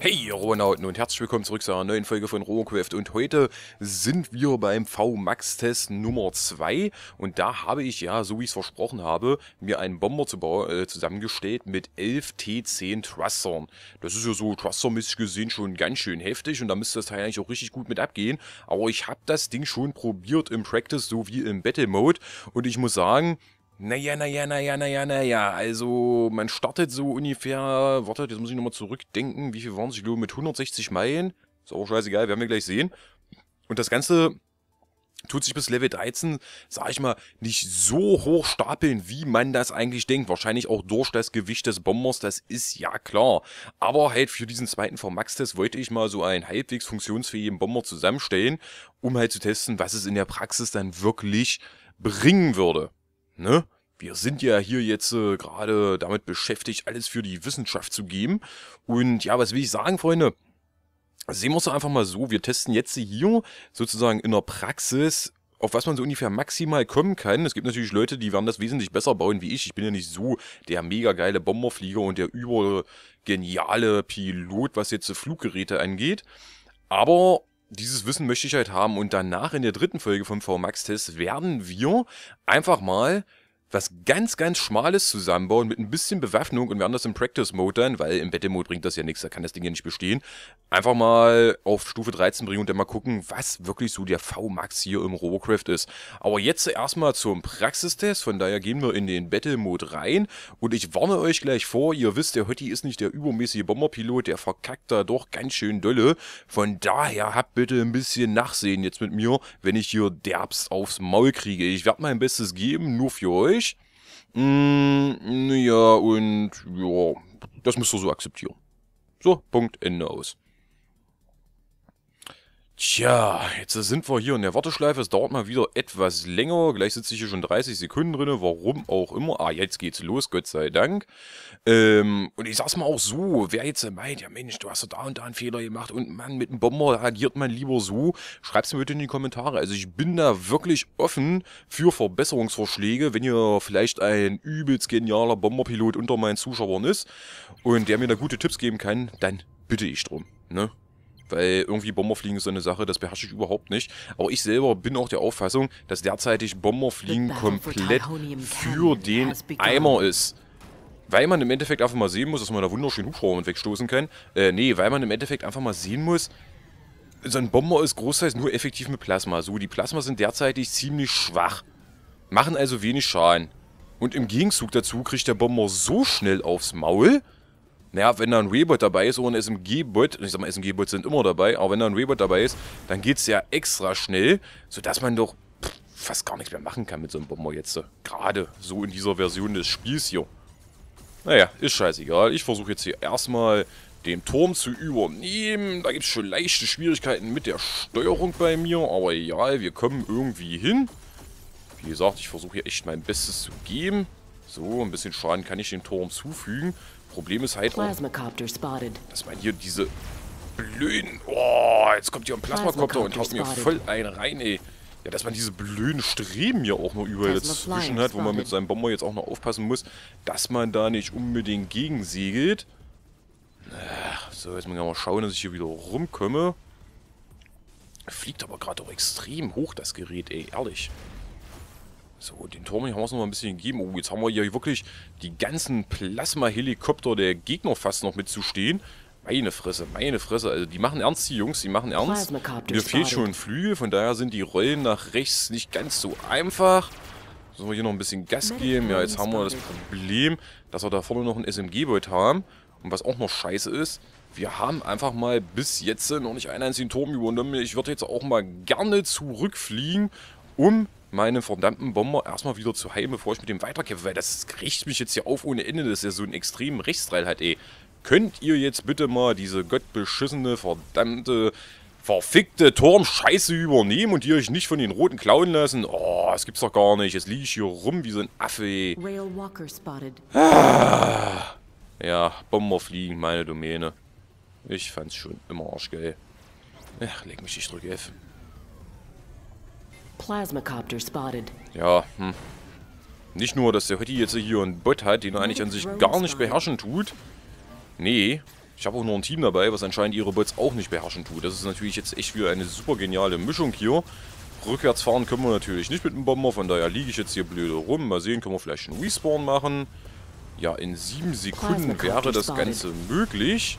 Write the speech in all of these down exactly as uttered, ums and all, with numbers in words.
Hey Robonauten und herzlich willkommen zurück zu einer neuen Folge von RoboCraft und heute sind wir beim V Max Test Nummer zwei und da habe ich ja, so wie ich es versprochen habe, mir einen Bomber zu äh, zusammengestellt mit elf T zehn Thrustern. Das ist ja so Thruster-mäßig gesehen schon ganz schön heftig und da müsste das Teil eigentlich auch richtig gut mit abgehen, aber ich habe das Ding schon probiert im Practice sowie im Battle Mode und ich muss sagen, Naja, naja, naja, naja, naja, also man startet so ungefähr, wartet, jetzt muss ich nochmal zurückdenken, wie viel waren es, ich glaube mit hundertsechzig Meilen, ist auch scheißegal, werden wir gleich sehen. Und das Ganze tut sich bis Level dreizehn, sag ich mal, nicht so hoch stapeln, wie man das eigentlich denkt. Wahrscheinlich auch durch das Gewicht des Bombers, das ist ja klar. Aber halt für diesen zweiten V Max Test wollte ich mal so einen halbwegs funktionsfähigen Bomber zusammenstellen, um halt zu testen, was es in der Praxis dann wirklich bringen würde. Ne? Wir sind ja hier jetzt äh, gerade damit beschäftigt, alles für die Wissenschaft zu geben. Und ja, was will ich sagen, Freunde? Sehen wir es doch einfach mal so. Wir testen jetzt hier sozusagen in der Praxis, auf was man so ungefähr maximal kommen kann. Es gibt natürlich Leute, die werden das wesentlich besser bauen wie ich. Ich bin ja nicht so der mega geile Bomberflieger und der übergeniale Pilot, was jetzt Fluggeräte angeht. Aber dieses Wissen möchte ich halt haben und danach in der dritten Folge vom V Max Test werden wir einfach mal was ganz, ganz Schmales zusammenbauen mit ein bisschen Bewaffnung und werden das im Practice Mode dann, weil im Battle Mode bringt das ja nichts, da kann das Ding ja nicht bestehen, einfach mal auf Stufe dreizehn bringen und dann mal gucken, was wirklich so der V Max hier im RoboCraft ist. Aber jetzt erstmal zum Praxistest, von daher gehen wir in den Battle Mode rein und ich warne euch gleich vor, ihr wisst, der Hotti ist nicht der übermäßige Bomberpilot, der verkackt da doch ganz schön dolle. Von daher habt bitte ein bisschen Nachsehen jetzt mit mir, wenn ich hier derbst aufs Maul kriege. Ich werde mein Bestes geben, nur für euch. Mm, ja, und ja, das müsst ihr so akzeptieren. So, Punkt, Ende aus. Tja, jetzt sind wir hier in der Warteschleife. Es dauert mal wieder etwas länger. Gleich sitze ich hier schon dreißig Sekunden drin. Warum auch immer. Ah, jetzt geht's los, Gott sei Dank. Ähm, und ich sag's mal auch so, wer jetzt meint, ja Mensch, du hast da und da einen Fehler gemacht und Mann, mit einem Bomber agiert man lieber so, schreibt's mir bitte in die Kommentare. Also ich bin da wirklich offen für Verbesserungsvorschläge, wenn ihr vielleicht ein übelst genialer Bomberpilot unter meinen Zuschauern ist und der mir da gute Tipps geben kann, dann bitte ich drum, ne? Weil irgendwie Bomberfliegen ist so eine Sache, das beherrsche ich überhaupt nicht. Aber ich selber bin auch der Auffassung, dass derzeitig Bomberfliegen komplett für den Eimer ist. Weil man im Endeffekt einfach mal sehen muss, dass man da wunderschön Hubschrauber mit wegstoßen kann. Äh, nee, weil man im Endeffekt einfach mal sehen muss, so ein Bomber ist großteils nur effektiv mit Plasma. So, die Plasma sind derzeitig ziemlich schwach. Machen also wenig Schaden. Und im Gegenzug dazu kriegt der Bomber so schnell aufs Maul. Naja, wenn da ein Waybot dabei ist oder ein S M G-Bot, ich sag mal, S M G-Bots sind immer dabei, aber wenn da ein Waybot dabei ist, dann geht's ja extra schnell, sodass man doch pff, fast gar nichts mehr machen kann mit so einem Bomber jetzt. Gerade so in dieser Version des Spiels hier. Naja, ist scheißegal. Ich versuche jetzt hier erstmal den Turm zu übernehmen. Da gibt es schon leichte Schwierigkeiten mit der Steuerung bei mir, aber egal, wir kommen irgendwie hin. Wie gesagt, ich versuche hier echt mein Bestes zu geben. So, ein bisschen Schaden kann ich dem Turm zufügen. Problem ist halt auch, dass man hier diese blöden... Oh, jetzt kommt hier ein Plasmakopter und haut mir voll einen rein, ey. Ja, dass man diese blöden Streben hier auch noch überall dazwischen hat, wo man mit seinem Bomber jetzt auch noch aufpassen muss, dass man da nicht unbedingt gegensegelt. Ach, so, jetzt muss ich mal schauen, dass ich hier wieder rumkomme. Fliegt aber gerade auch extrem hoch, das Gerät, ey, ehrlich. So, den Turm hier haben wir es noch mal ein bisschen gegeben. Oh, jetzt haben wir hier wirklich die ganzen Plasma-Helikopter der Gegner fast noch mitzustehen. Meine Fresse, meine Fresse. Also die machen ernst, die Jungs, die machen ernst. Mir fehlt schon ein Flügel, von daher sind die Rollen nach rechts nicht ganz so einfach. Sollen wir hier noch ein bisschen Gas geben? Ja, jetzt haben wir das Problem, dass wir da vorne noch ein S M G-Boot haben. Und was auch noch scheiße ist, wir haben einfach mal bis jetzt noch nicht einen einzigen Turm übernommen. Ich würde jetzt auch mal gerne zurückfliegen, um meinen verdammten Bomber erstmal wieder zu heilen, bevor ich mit dem weiterkämpfe, weil das riecht mich jetzt hier auf ohne Ende, dass er so einen extremen Rechtsdrall hat, ey. Könnt ihr jetzt bitte mal diese gottbeschissene, verdammte, verfickte Turmscheiße übernehmen und ihr euch nicht von den Roten klauen lassen? Oh, das gibt's doch gar nicht. Jetzt liege ich hier rum wie so ein Affe, ey. Ah, ja, Bomberfliegen, meine Domäne. Ich fand's schon immer arschgeil. Ach, leg mich, ich drücke F. Plasmacopter spotted. Ja, hm. Nicht nur, dass der Hotti jetzt hier einen Bot hat, den er eigentlich an sich gar nicht beherrschen tut. Nee, Ich habe auch noch ein Team dabei, was anscheinend ihre Bots auch nicht beherrschen tut. Das ist natürlich jetzt echt wieder eine super geniale Mischung hier. Rückwärts fahren können wir natürlich nicht mit dem Bomber, von daher liege ich jetzt hier blöde rum. Mal sehen, können wir vielleicht einen Respawn machen. Ja, in sieben Sekunden wäre das Ganze möglich.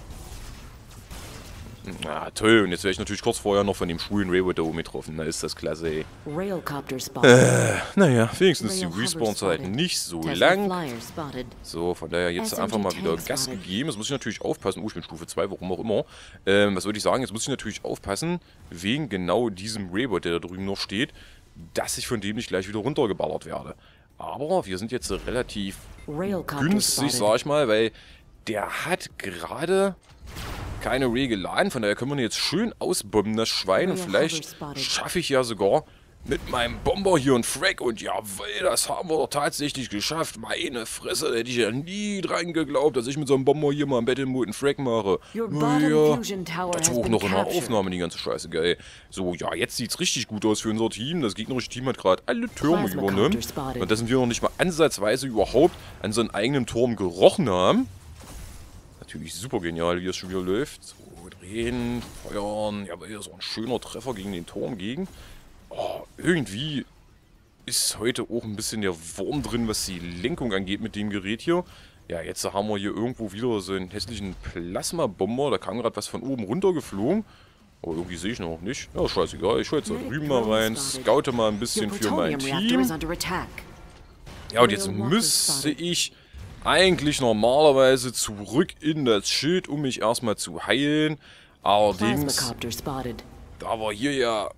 Na toll, und jetzt wäre ich natürlich kurz vorher noch von dem schwulen Railroad da oben getroffen. Na ist das klasse, ey. Äh, naja, wenigstens ist die Respawn-Zeit nicht so lang. So, von daher jetzt einfach mal wieder Gas gegeben. Jetzt muss ich natürlich aufpassen. Oh, ich bin Stufe zwei, warum auch immer. Ähm, was würde ich sagen? Jetzt muss ich natürlich aufpassen, wegen genau diesem Railroad, der da drüben noch steht, dass ich von dem nicht gleich wieder runtergeballert werde. Aber wir sind jetzt relativ günstig, sag ich mal, weil der hat gerade keine Ray geladen, von daher können wir ihn jetzt schön ausbomben, das Schwein. Und vielleicht schaffe ich ja sogar mit meinem Bomber hier einen Frag. Und jawohl, das haben wir doch tatsächlich geschafft. Meine Fresse, hätte ich ja nie dran geglaubt, dass ich mit so einem Bomber hier mal im Battle Mode einen Frag mache. Naja, dazu auch noch in der Aufnahme die ganze Scheiße, geil. So, ja, jetzt sieht es richtig gut aus für unser Team. Das gegnerische Team hat gerade alle Türme übernommen. Und da sind wir noch nicht mal ansatzweise überhaupt an so einem eigenen Turm gerochen haben. Natürlich super genial, wie es schon wieder läuft. So, drehen, feuern. Ja, aber hier so ein schöner Treffer gegen den Turm gegen. Oh, irgendwie ist heute auch ein bisschen der Wurm drin, was die Lenkung angeht mit dem Gerät hier. Ja, jetzt haben wir hier irgendwo wieder so einen hässlichen Plasma-Bomber. Da kam gerade was von oben runter geflogen. Aber irgendwie sehe ich noch nicht. Ja, scheißegal. Ich hole jetzt da drüben mal rein. Scoute mal ein bisschen für mein Team. Ja, und jetzt müsste ich eigentlich normalerweise zurück in das Schild, um mich erstmal zu heilen. Allerdings, da wir hier ja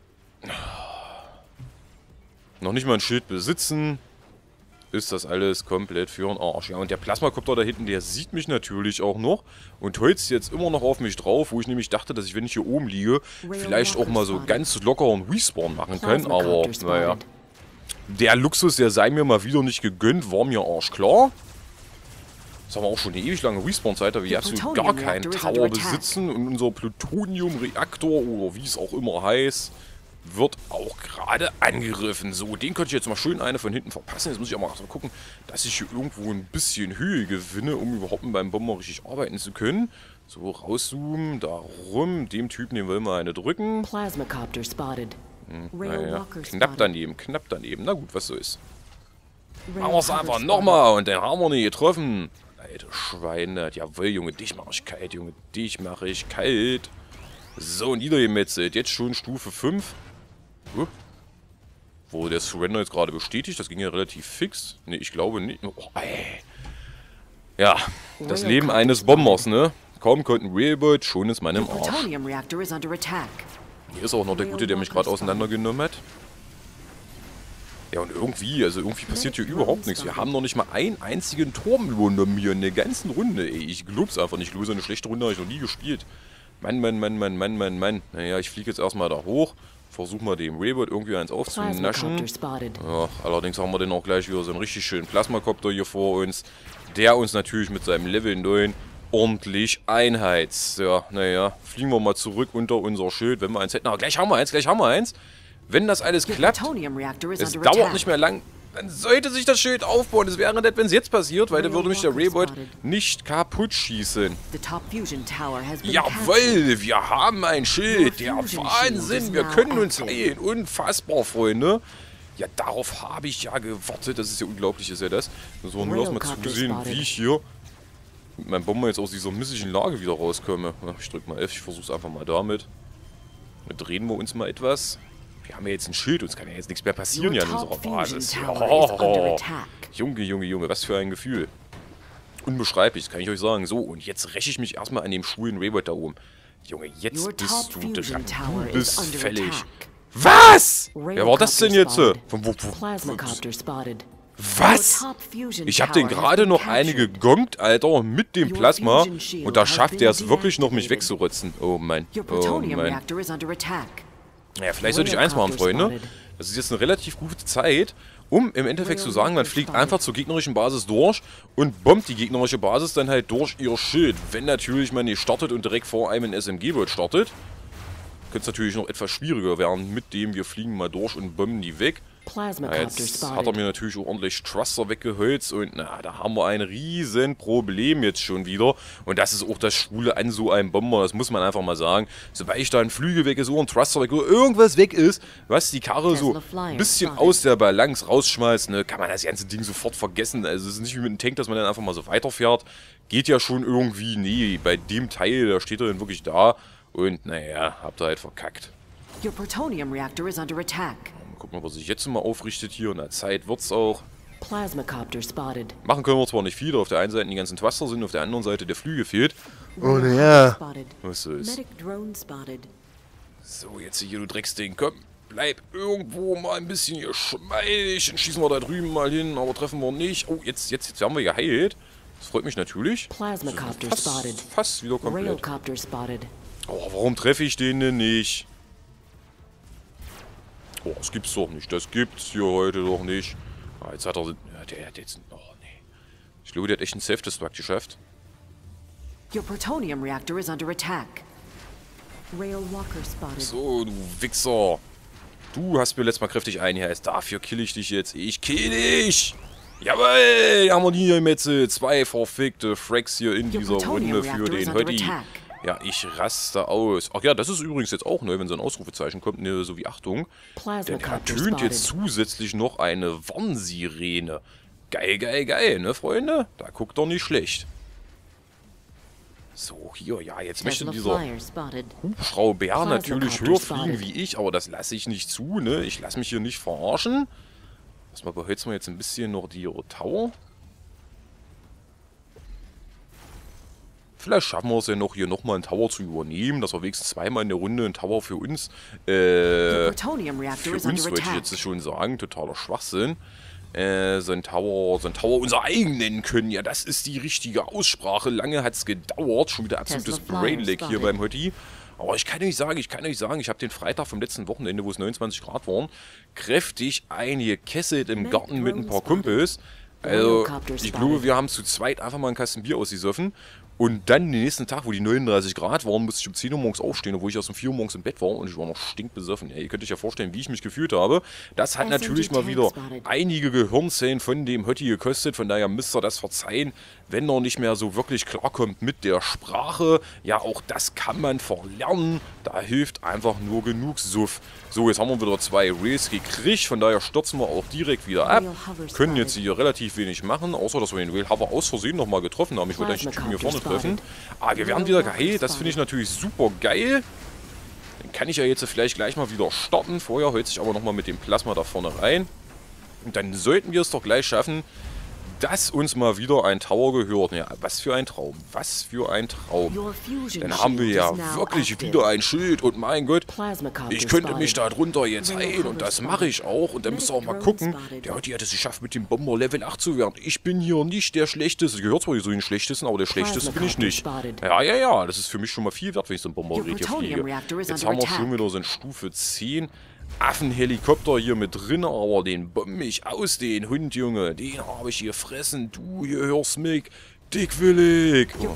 noch nicht mal ein Schild besitzen, ist das alles komplett für den Arsch. Ja, und der Plasmakopter da hinten, der sieht mich natürlich auch noch und holzt jetzt immer noch auf mich drauf, wo ich nämlich dachte, dass ich, wenn ich hier oben liege, vielleicht auch mal so ganz locker einen Respawn machen kann. Aber, naja, der Luxus, der sei mir mal wieder nicht gegönnt, war mir arschklar. Das haben wir auch schon eine ewig lange Respawn-Zeit, da wir absolut gar keinen Tower besitzen. Und unser Plutonium-Reaktor, oder wie es auch immer heißt, wird auch gerade angegriffen. So, den könnte ich jetzt mal schön eine von hinten verpassen. Jetzt muss ich auch mal gucken, dass ich hier irgendwo ein bisschen Höhe gewinne, um überhaupt mit meinem Bomber richtig arbeiten zu können. So, rauszoomen, da rum. Dem Typen, den wollen wir eine drücken. Hm, naja, knapp daneben, knapp daneben. Na gut, was so ist. Machen wir es einfach nochmal und dann haben wir ihn getroffen. Alter Schweine. Jawohl, Junge, dich mache ich kalt, Junge. Dich mache ich kalt. So, niedergemetzelt. Jetzt schon Stufe fünf. Uh. Wurde der Surrender jetzt gerade bestätigt? Das ging ja relativ fix. Ne, ich glaube nicht. Oh, ey. Ja, das Leben eines Bombers, ne? Kaum konnten Railbird, schon ist man im Arsch. Hier ist auch noch der Gute, der mich gerade auseinandergenommen hat. Ja, und irgendwie, also irgendwie passiert hier überhaupt nichts. Wir haben noch nicht mal einen einzigen Turm übernommen hier in der ganzen Runde, ey. Ich glaub's einfach nicht. So eine schlechte Runde habe ich noch nie gespielt. Mann, Mann, Mann, Mann, Mann, Mann, Mann. Naja, ich fliege jetzt erstmal da hoch. Versuch mal dem Railbird irgendwie eins aufzunaschen. Ja, allerdings haben wir dann auch gleich wieder so einen richtig schönen Plasmakopter hier vor uns. Der uns natürlich mit seinem Level neun ordentlich einheizt. Ja, naja, fliegen wir mal zurück unter unser Schild, wenn wir eins hätten. Aber gleich haben wir eins, gleich haben wir eins. Wenn das alles klappt, es dauert nicht mehr lang, dann sollte sich das Schild aufbauen. Es wäre nett, wenn es jetzt passiert, weil dann würde mich der Railbird nicht kaputt schießen. Jawohl, wir haben ein Schild. Der Wahnsinn, wir können uns heilen. Unfassbar, Freunde. Ja, darauf habe ich ja gewartet. Das ist ja unglaublich, ist ja das. So, nur erstmal zusehen, wie ich hier mit meinem Bomber jetzt aus dieser misslichen Lage wieder rauskomme. Ich drücke mal F, ich versuche es einfach mal damit. Dann drehen wir uns mal etwas. Wir haben ja jetzt ein Schild, uns kann ja jetzt nichts mehr passieren ja in unserer Basis. Oh, Junge, Junge, Junge, was für ein Gefühl. Unbeschreiblich, das kann ich euch sagen. So, und jetzt räche ich mich erstmal an dem schwulen Railbird da oben. Junge, jetzt bist du dran. Du bist fällig. Was? Wer war das denn jetzt? Von wo, wo, was? Ich habe den gerade noch eine gegongt, Alter, mit dem Plasma. Und da schafft er es wirklich noch, mich wegzurotzen. Oh Mann, oh Mann. Ja, vielleicht sollte ich eins machen, Freunde. Das ist jetzt eine relativ gute Zeit, um im Endeffekt zu sagen, man fliegt einfach zur gegnerischen Basis durch und bombt die gegnerische Basis dann halt durch ihr Schild. Wenn natürlich man nicht startet und direkt vor einem ein S M G-Bolt startet, könnte es natürlich noch etwas schwieriger werden, mit dem wir fliegen mal durch und bomben die weg. Na, jetzt hat er mir natürlich auch ordentlich Thruster weggeholzt und na, da haben wir ein riesen Problem jetzt schon wieder. Und das ist auch das Schwule an so einem Bomber, das muss man einfach mal sagen. Sobald da ein Flügel weg ist oder ein Thruster weg oder irgendwas weg ist, was die Karre so ein bisschen aus der Balance rausschmeißt, ne, kann man das ganze Ding sofort vergessen. Also es ist nicht wie mit einem Tank, dass man dann einfach mal so weiterfährt. Geht ja schon irgendwie, nee, bei dem Teil, da steht er dann wirklich da. Und naja, habt ihr halt verkackt. Your plutonium reactor is under attack. Gucken wir, was sich jetzt mal aufrichtet hier. In der Zeit wird's auch. Plasmacopter spotted. Machen können wir zwar nicht viel. Auf der einen Seite die ganzen Thruster sind, auf der anderen Seite der Flügel fehlt. Oh ja. Was ist? Medic drone spotted. So, jetzt hier, du Drecksding. Komm, bleib irgendwo mal ein bisschen hier geschmeidig. Dann schießen wir da drüben mal hin, aber treffen wir nicht. Oh, jetzt, jetzt, jetzt haben wir geheilt. Das freut mich natürlich. Plasmacopter Fast, spotted. fast wieder komplett. Railcopter spotted. Oh, warum treffe ich den denn nicht? Oh, das gibt's doch nicht. Das gibt's hier heute doch nicht. Ah, jetzt hat er... Ja, der hat jetzt... Oh, nee. Ich glaube, der hat echt einen Self-Destruct geschafft. Your plutonium reactor is under attack. Rail walker spotted. So, du Wichser. Du hast mir letztes Mal kräftig eingeheizt. Dafür kill ich dich jetzt. Ich kill dich! Jawoll! Haben wir die hier mit zwei verfickte Fracks hier in dieser Runde für den Hoodie. Ja, ich raste aus. Ach ja, das ist übrigens jetzt auch neu, wenn so ein Ausrufezeichen kommt, ne, so wie Achtung. Denn ertönt jetzt zusätzlich noch eine Warnsirene. Geil, geil, geil, ne, Freunde? Da guckt doch nicht schlecht. So, hier, ja, jetzt möchte dieser Hubschrauber natürlich höher fliegen wie ich, aber das lasse ich nicht zu, ne? Ich lasse mich hier nicht verarschen. Erstmal beheizen wir jetzt ein bisschen noch die Tower. Vielleicht schaffen wir es ja noch, hier nochmal einen Tower zu übernehmen, dass wir wenigstens zweimal in der Runde einen Tower für uns, äh, für uns wollte ich jetzt schon sagen, totaler Schwachsinn, äh, so ein Tower, so ein Tower unser eigen nennen können. Ja, das ist die richtige Aussprache. Lange hat es gedauert, schon wieder absolutes Brainlag hier beim Hoodie. Aber ich kann euch sagen, ich kann euch sagen, ich habe den Freitag vom letzten Wochenende, wo es neunundzwanzig Grad waren, kräftig eingekesselt im Garten mit ein paar Kumpels. Also, ich glaube, wir haben zu zweit einfach mal einen Kasten Bier ausgesoffen. Und dann den nächsten Tag, wo die neununddreißig Grad waren, musste ich um zehn Uhr morgens aufstehen, obwohl ich erst um vier Uhr morgens im Bett war und ich war noch stinkbesoffen. Ja, ihr könnt euch ja vorstellen, wie ich mich gefühlt habe. Das hat natürlich mal wieder einige Gehirnzellen von dem Hotti gekostet. Von daher müsst ihr das verzeihen, wenn er nicht mehr so wirklich klarkommt mit der Sprache. Ja, auch das kann man verlernen. Da hilft einfach nur genug Suff. So, jetzt haben wir wieder zwei Rails gekriegt. Von daher stürzen wir auch direkt wieder ab. Können jetzt hier relativ wenig machen, außer dass wir den Rail Hover aus Versehen nochmal getroffen haben. Ich wollte eigentlich den Typen hier vorne treffen. Ah, wir werden wieder geheilt. Das finde ich natürlich super geil. Dann kann ich ja jetzt vielleicht gleich mal wieder starten. Vorher holze ich aber nochmal mit dem Plasma da vorne rein. Und dann sollten wir es doch gleich schaffen, dass uns mal wieder ein Tower gehört. Ja, was für ein Traum. Was für ein Traum. Dann haben wir ja wirklich wieder ein Schild. Und mein Gott, ich könnte mich da drunter jetzt heilen. Und das mache ich auch. Und dann müsst ihr auch mal gucken. Der Hotti hat es geschafft, mit dem Bomber Level acht zu werden. Ich bin hier nicht der Schlechteste. Gehört zwar so den Schlechtesten, aber der Schlechteste bin ich nicht. Ja, ja, ja. Das ist für mich schon mal viel wert, wenn ich so ein Bombergerät hier fliege. Jetzt haben wir schon wieder so ein Stufe zehn. Affenhelikopter hier mit drin, aber den bombe ich aus, den Hund, Junge. Den habe ich gefressen. Du hier hörst mich. Dickwillig. Oh,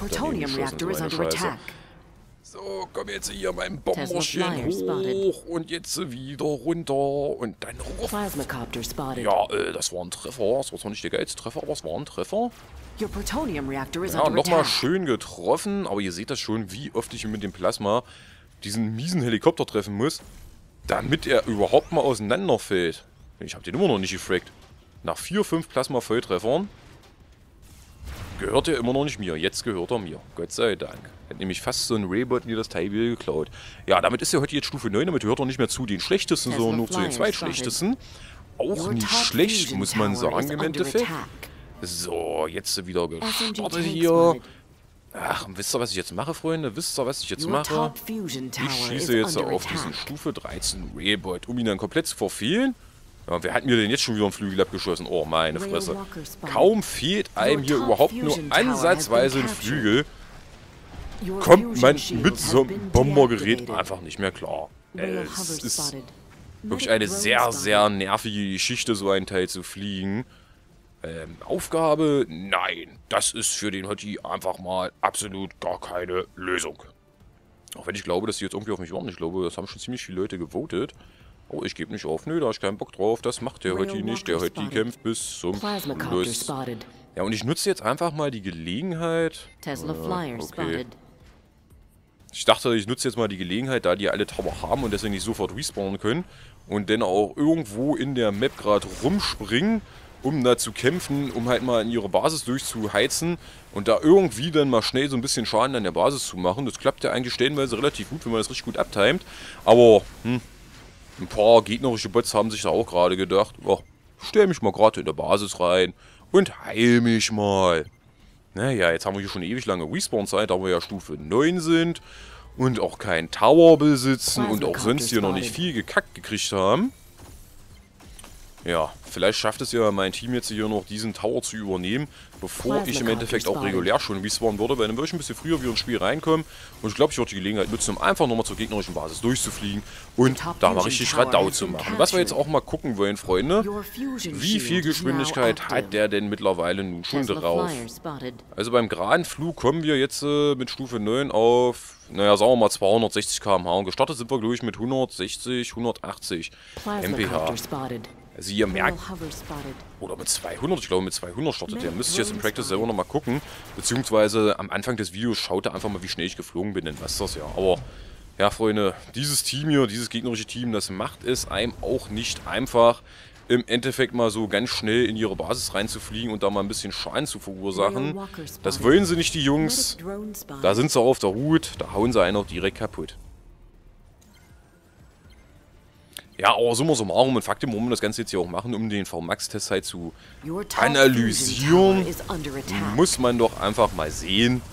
so, komm jetzt hier mein Bomberchen hoch und jetzt wieder runter und dann ruf. Ja, äh, das war ein Treffer. Das war zwar nicht der geilste Treffer, aber es war ein Treffer. Ja, nochmal schön getroffen, aber ihr seht das schon, wie oft ich mit dem Plasma diesen miesen Helikopter treffen muss, damit er überhaupt mal auseinanderfällt. Ich habe den immer noch nicht gefragt. Nach vier, fünf Plasma-Volltreffern gehört er immer noch nicht mir. Jetzt gehört er mir. Gott sei Dank. Hat nämlich fast so ein Raybot mir das Teil wieder geklaut. Ja, damit ist er heute jetzt Stufe neun. Damit gehört er nicht mehr zu den schlechtesten, sondern nur zu den zweitschlechtesten. Auch nicht schlecht, muss man sagen im Endeffekt. So, jetzt wieder gestartet hier. Ach, wisst ihr, was ich jetzt mache, Freunde? Wisst ihr, was ich jetzt mache? Ich schieße jetzt auf diesen Stufe dreizehn Railbot, um ihn dann komplett zu verfehlen. Ja, wer hat mir denn jetzt schon wieder einen Flügel abgeschossen? Oh, meine Fresse. Kaum fehlt einem hier überhaupt nur ansatzweise ein Flügel, kommt man mit so einem Bombergerät einfach nicht mehr klar. Es ist wirklich eine sehr, sehr nervige Geschichte, so ein Teil zu fliegen. Ähm, Aufgabe? Nein. Das ist für den Hotti einfach mal absolut gar keine Lösung. Auch wenn ich glaube, dass die jetzt irgendwie auf mich warten. Ich glaube, das haben schon ziemlich viele Leute gewotet. Oh, ich gebe nicht auf. Nö, da habe ich keinen Bock drauf. Das macht der heute nicht. Der heute kämpft bis zum Schluss. Ja, und ich nutze jetzt einfach mal die Gelegenheit. Tesla Flyer okay. spotted. Ich dachte, ich nutze jetzt mal die Gelegenheit, da die alle Tower haben und deswegen nicht sofort respawnen können. Und dann auch irgendwo in der Map gerade rumspringen, um da zu kämpfen, um halt mal in ihre Basis durchzuheizen und da irgendwie dann mal schnell so ein bisschen Schaden an der Basis zu machen. Das klappt ja eigentlich stellenweise relativ gut, wenn man das richtig gut abtimet. Aber, hm, ein paar gegnerische Bots haben sich da auch gerade gedacht, oh, stell mich mal gerade in der Basis rein und heil mich mal. Naja, jetzt haben wir hier schon ewig lange Respawn-Zeit, da wir ja Stufe neun sind und auch keinen Tower besitzen und auch sonst hier noch nicht viel gekackt gekriegt haben. Ja, vielleicht schafft es ja mein Team jetzt hier noch diesen Tower zu übernehmen, bevor ich im Endeffekt auch regulär schon respawnen würde, weil dann würde ich ein bisschen früher wieder ins Spiel reinkommen und ich glaube, ich würde die Gelegenheit nutzen, um einfach nochmal zur gegnerischen Basis durchzufliegen und da mal richtig Radau zu machen. Was wir jetzt auch mal gucken wollen, Freunde, wie viel Geschwindigkeit hat der denn mittlerweile nun schon drauf? Also beim geraden Flug kommen wir jetzt äh, mit Stufe neun auf, naja, sagen wir mal zweihundertsechzig Kilometer pro Stunde und gestartet sind wir, glaube ich, mit hundertsechzig, hundertachtzig M P H. Also ihr merkt, oder mit zweihundert, ich glaube mit zweihundert startet der. Müsste ich jetzt im Practice selber nochmal gucken. Beziehungsweise am Anfang des Videos schaut er einfach mal, wie schnell ich geflogen bin, dann weißt du das ja. Aber, ja Freunde, dieses Team hier, dieses gegnerische Team, das macht es einem auch nicht einfach, im Endeffekt mal so ganz schnell in ihre Basis reinzufliegen und da mal ein bisschen Schaden zu verursachen. Das wollen sie nicht, die Jungs. Da sind sie auf der Hut, da hauen sie einen auch direkt kaputt. Ja, aber summa summarum und Faktum, warum wir das Ganze jetzt hier auch machen, um den V Max-Test halt zu analysieren, muss man doch einfach mal sehen.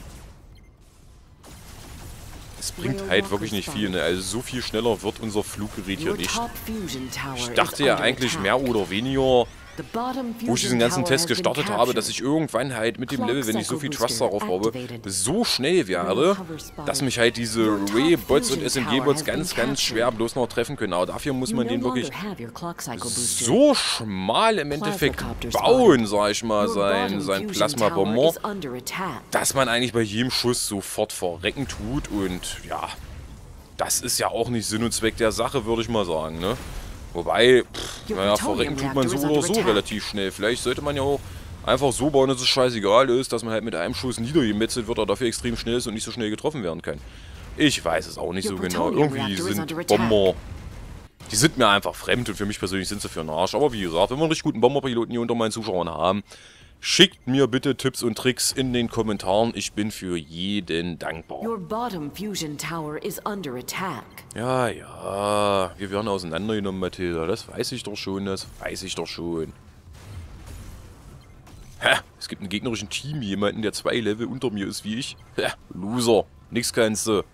Es bringt halt wirklich nicht viel, ne? Also so viel schneller wird unser Fluggerät hier nicht. Ich dachte ja eigentlich mehr oder weniger, wo ich diesen ganzen Test gestartet habe, dass ich irgendwann halt mit dem Level, wenn ich so viel Trust darauf habe, so schnell werde, dass mich halt diese Ray-Bots und S M G-Bots ganz, ganz schwer bloß noch treffen können. Aber dafür muss man den wirklich so schmal im Endeffekt bauen, sag ich mal, sein, sein Plasma-Bomber, dass man eigentlich bei jedem Schuss sofort verrecken tut. Und ja, das ist ja auch nicht Sinn und Zweck der Sache, würde ich mal sagen, ne? Wobei, pff, naja, verrecken tut man so oder so relativ schnell. Vielleicht sollte man ja auch einfach so bauen, dass es scheißegal ist, dass man halt mit einem Schuss niedergemetzelt wird, aber dafür extrem schnell ist und nicht so schnell getroffen werden kann. Ich weiß es auch nicht so genau. Irgendwie sind Bomber, die sind mir einfach fremd und für mich persönlich sind sie für den Arsch. Aber wie gesagt, wenn wir einen richtig guten Bomberpiloten hier unter meinen Zuschauern haben, schickt mir bitte Tipps und Tricks in den Kommentaren. Ich bin für jeden dankbar. Ja, ja. Wir werden auseinandergenommen, Mathilda. Das weiß ich doch schon. Das weiß ich doch schon. Hä? Es gibt einen gegnerischen Team, jemanden, der zwei Level unter mir ist wie ich. Hä? Loser. Nix kannst du.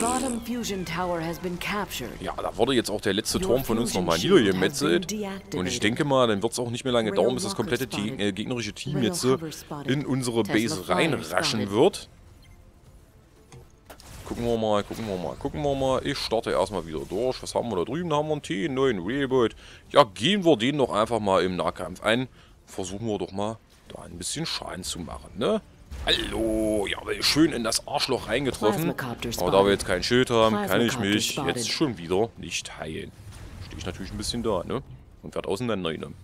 Ja, da wurde jetzt auch der letzte Turm von uns nochmal niedergemetzelt. Und ich denke mal, dann wird es auch nicht mehr lange dauern, bis das komplette Te äh, gegnerische Team jetzt äh, in unsere Base reinraschen wird. Gucken wir mal, gucken wir mal, gucken wir mal. Ich starte erstmal wieder durch. Was haben wir da drüben? Da haben wir einen T neun Railbot. Ja, gehen wir den doch einfach mal im Nahkampf ein. Versuchen wir doch mal, da ein bisschen Schaden zu machen, ne? Hallo, ja, schön in das Arschloch reingetroffen. Aber da wir jetzt kein Schild haben, kann ich mich jetzt schon wieder nicht heilen. Stehe ich natürlich ein bisschen da, ne? Und werde auseinandergenommen.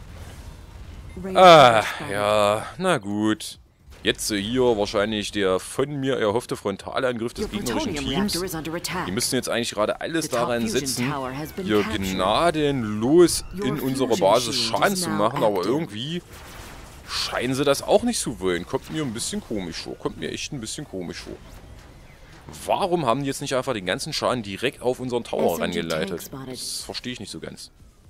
Ah, ja, na gut. Jetzt hier wahrscheinlich der von mir erhoffte Frontalangriff des gegnerischen Teams. Die müssen jetzt eigentlich gerade alles daran setzen, hier gnadenlos in unserer Basis Schaden zu machen, aber irgendwie scheinen sie das auch nicht zu wollen. Kommt mir ein bisschen komisch vor. Kommt mir echt ein bisschen komisch vor. Warum haben die jetzt nicht einfach den ganzen Schaden direkt auf unseren Tower rangeleitet? Das verstehe ich nicht so ganz.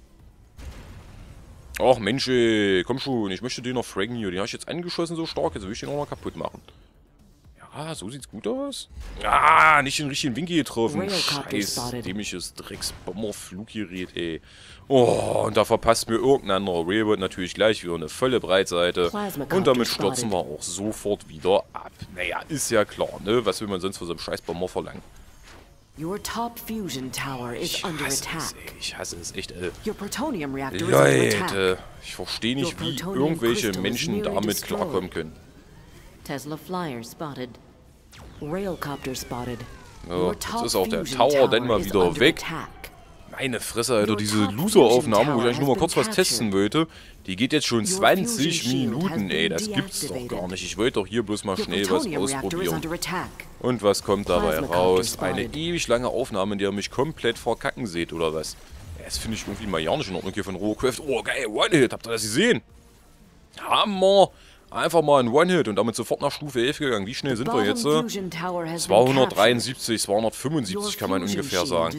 Ach Mensch, ey, komm schon. Ich möchte den noch fraggen hier. Den habe ich jetzt angeschossen so stark. Jetzt will ich den auch mal kaputt machen. Ja, so sieht's gut aus. Ah, nicht den richtigen Winkel getroffen. Scheiß dämliches Drecksbomber-Fluggerät, ey. Oh, und da verpasst mir irgendein anderer Railbot natürlich gleich wieder eine volle Breitseite. Und damit stürzen wir auch sofort wieder ab. Naja, ist ja klar, ne? Was will man sonst von so einem scheiß Bomber verlangen? Ich hasse es, ey. Ich hasse es echt, ey. Leute, ich verstehe nicht, wie irgendwelche Menschen damit klarkommen können. Tesla Flyer spotted. Railcopter spotted. Ja, jetzt ist auch der Tower dann mal wieder weg. Meine Fresse, Alter, diese Loser-Aufnahme, wo ich eigentlich nur mal kurz was testen wollte, die geht jetzt schon zwanzig Minuten, ey, das gibt's doch gar nicht. Ich wollte doch hier bloß mal schnell was ausprobieren. Und was kommt dabei raus? Eine ewig lange Aufnahme, in der ihr mich komplett verkacken seht, oder was? Das finde ich irgendwie mal ja nicht in Ordnung hier von Rohcraft. Oh, geil, One-Hit, habt ihr das gesehen? Hammer! Einfach mal ein One-Hit und damit sofort nach Stufe elf gegangen. Wie schnell sind wir jetzt? zweihundertdreiundsiebzig, zweihundertfünfundsiebzig kann man ungefähr sagen.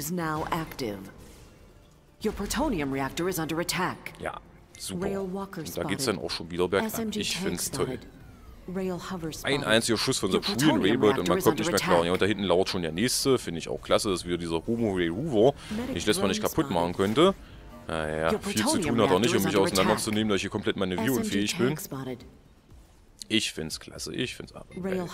Ja, super. Und da geht's dann auch schon wieder bergab. Ich find's toll. Ein einziger Schuss von so einem schwulen Railbird und man kommt nicht mehr klar. Ja, und da hinten lauert schon der nächste. Finde ich auch klasse, dass wieder dieser Homo Ray Hoover mich lässt man nicht kaputt machen könnte. Naja, viel zu tun hat er nicht, um mich auseinanderzunehmen, da ich hier komplett manövrierunfähig bin. Ich find's klasse, ich find's ab.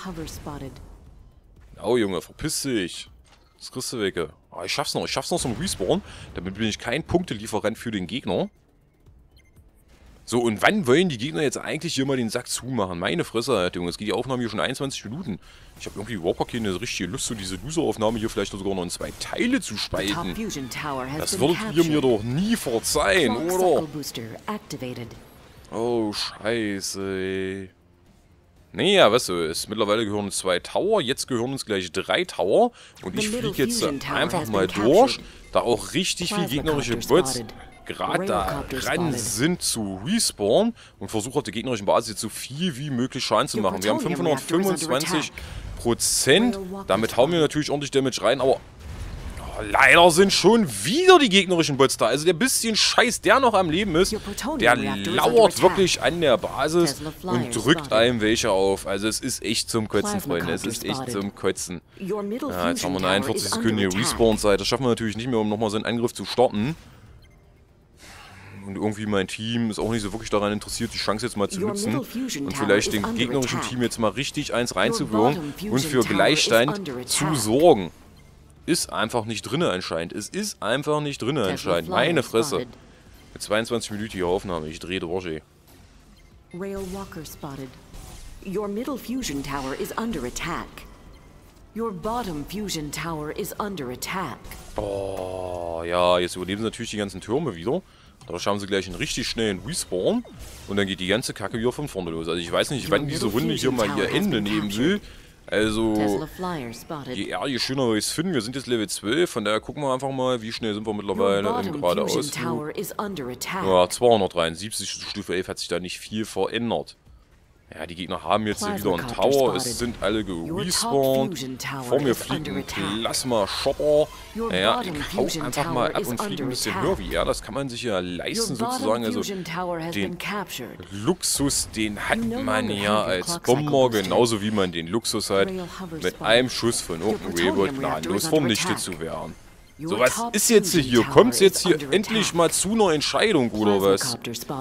Oh Junge, verpiss dich. Das kriegst du weg. Oh, ich schaff's noch, ich schaff's noch zum Respawn. Damit bin ich kein Punktelieferant für den Gegner. So, und wann wollen die Gegner jetzt eigentlich hier mal den Sack zumachen? Meine Fresse, Alter, Junge, es geht die Aufnahme hier schon einundzwanzig Minuten. Ich habe irgendwie überhaupt keine richtige Lust, so diese Loser-Aufnahme hier vielleicht sogar noch in zwei Teile zu spalten. Das würdet ihr mir doch nie verzeihen, oder? Oh, scheiße, ey. Naja, weißt du, es mittlerweile gehören uns zwei Tower, jetzt gehören uns gleich drei Tower. Und ich fliege jetzt einfach mal durch, da auch richtig viel gegnerische Bots gerade da dran sind zu respawnen und versuche auf der gegnerischen Basis jetzt so viel wie möglich Schaden zu machen. Wir haben fünfhundertfünfundzwanzig Prozent, damit hauen wir natürlich ordentlich Damage rein, aber oh, leider sind schon wieder die gegnerischen Bots da. Also der bisschen Scheiß, der noch am Leben ist, der lauert wirklich an der Basis und drückt einem welche auf. Also es ist echt zum Kotzen, Freunde. Es ist echt zum Kotzen. Ja, jetzt haben wir eine einundvierzig Sekunden hier Respawn-Zeit. Das schaffen wir natürlich nicht mehr, um nochmal so einen Angriff zu starten. Und irgendwie mein Team ist auch nicht so wirklich daran interessiert, die Chance jetzt mal zu nutzen und vielleicht dem gegnerischen Team jetzt mal richtig eins reinzuwirken und für Gleichstand zu sorgen. Ist einfach nicht drinne anscheinend. Es ist einfach nicht drinne anscheinend. Meine Fresse. Mit zweiundzwanzig minütiger Aufnahme. Ich drehe durch, ey. Rail Walker spotted. Your middle fusion tower is under attack. Your bottom fusion tower is under attack. Oh, ja, jetzt überleben sie natürlich die ganzen Türme wieder. Dadurch haben sie gleich einen richtig schnellen Respawn. Und dann geht die ganze Kacke wieder von vorne los. Also ich weiß nicht, wann diese Runde hier mal ihr Ende nehmen will. Also, je eher, je schöner wir es finden. Wir sind jetzt Level zwölf, von daher gucken wir einfach mal, wie schnell sind wir mittlerweile im geradeaus. Ja, zweihundertdreiundsiebzig, Stufe elf hat sich da nicht viel verändert. Ja, die Gegner haben jetzt hier wieder einen Tower, es sind alle gerespawnt. Vor mir fliegt ein Plasma-Shopper. Naja, ich hau einfach mal ab und fliege ein bisschen höher wie er. Das kann man sich ja leisten sozusagen. Also den Luxus, den hat man ja als Bomber, genauso wie man den Luxus hat, mit einem Schuss von irgendeinem Railbird gnadenlos vernichtet zu werden. So, was ist jetzt hier? Kommt es jetzt hier endlich mal zu einer Entscheidung, oder was?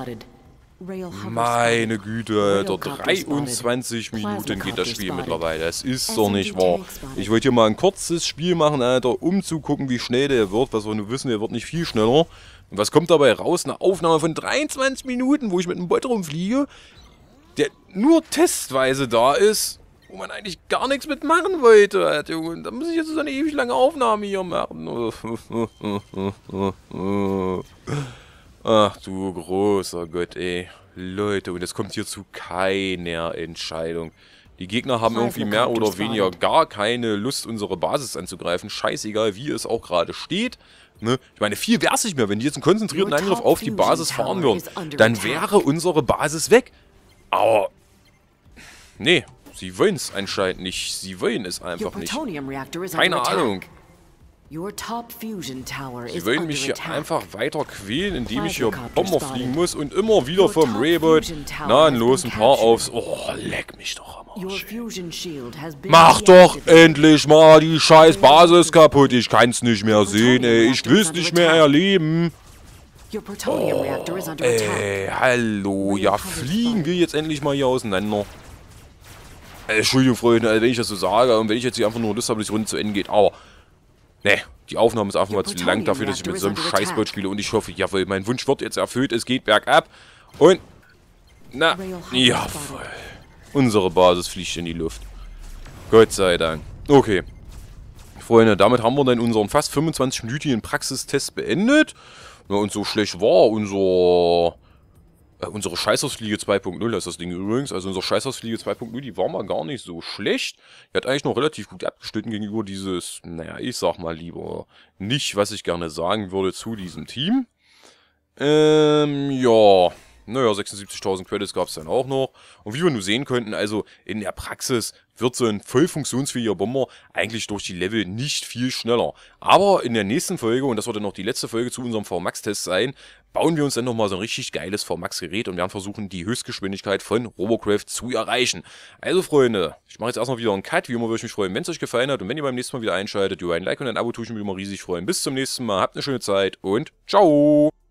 Meine Güte, Alter, dreiundzwanzig Minuten geht das Spiel mittlerweile. Das ist doch nicht wahr. Ich wollte hier mal ein kurzes Spiel machen, Alter, um zu gucken, wie schnell der wird. Was wir nur wissen, der wird nicht viel schneller. Und was kommt dabei raus? Eine Aufnahme von dreiundzwanzig Minuten, wo ich mit einem Bot rumfliege, der nur testweise da ist, wo man eigentlich gar nichts mitmachen wollte, Alter. Und da muss ich jetzt so eine ewig lange Aufnahme hier machen. Ach du großer Gott, ey. Leute, und es kommt hier zu keiner Entscheidung. Die Gegner haben irgendwie mehr oder weniger gar keine Lust, unsere Basis anzugreifen. Scheißegal, wie es auch gerade steht. Ne? Ich meine, viel wäre es nicht mehr, wenn die jetzt einen konzentrierten Angriff auf die Basis fahren würden. Dann wäre unsere Basis weg. Aber, nee, sie wollen es anscheinend nicht. Sie wollen es einfach nicht. Keine Ahnung. Sie wollen mich hier einfach weiter quälen, indem ich hier Bomber fliegen muss und immer wieder vom Railbird gnadenlos ein paar aufs... Oh, leck mich doch am Arsch. Mach doch endlich mal die scheiß Basis kaputt. Ich kann's nicht mehr sehen, ey. Ich will's nicht mehr erleben. Oh, ey, hallo. Ja, fliegen wir jetzt endlich mal hier auseinander. Entschuldigung, Freunde, wenn ich das so sage und wenn ich jetzt hier einfach nur Lust habe, dass die Runde zu Ende geht, aber... Ne, die Aufnahme ist einfach mal zu lang dafür, dass ich mit so einem Scheißboot spiele. Und ich hoffe, jawohl, mein Wunsch wird jetzt erfüllt. Es geht bergab. Und, na, jawohl. Unsere Basis fliegt in die Luft. Gott sei Dank. Okay. Freunde, damit haben wir dann unseren fast fünfundzwanzig-minütigen Praxistest beendet. Ja, und so schlecht war unser... Äh, unsere Scheißhausfliege zwei Punkt null ist das Ding übrigens. Also unsere Scheißhausfliege zwei Punkt null, die war mal gar nicht so schlecht. Die hat eigentlich noch relativ gut abgeschnitten gegenüber dieses, naja, ich sag mal lieber nicht, was ich gerne sagen würde zu diesem Team. Ähm, ja... Naja, sechsundsiebzigtausend Credits gab es dann auch noch. Und wie wir nur sehen könnten, also in der Praxis wird so ein voll funktionsfähiger Bomber eigentlich durch die Level nicht viel schneller. Aber in der nächsten Folge, und das wird dann noch die letzte Folge zu unserem V MAX-Test sein, bauen wir uns dann nochmal so ein richtig geiles V MAX-Gerät und werden versuchen, die Höchstgeschwindigkeit von Robocraft zu erreichen. Also Freunde, ich mache jetzt erstmal wieder einen Cut. Wie immer würde ich mich freuen, wenn es euch gefallen hat und wenn ihr beim nächsten Mal wieder einschaltet. Über ein Like und ein Abo tue ich mich immer riesig freuen. Bis zum nächsten Mal, habt eine schöne Zeit und ciao!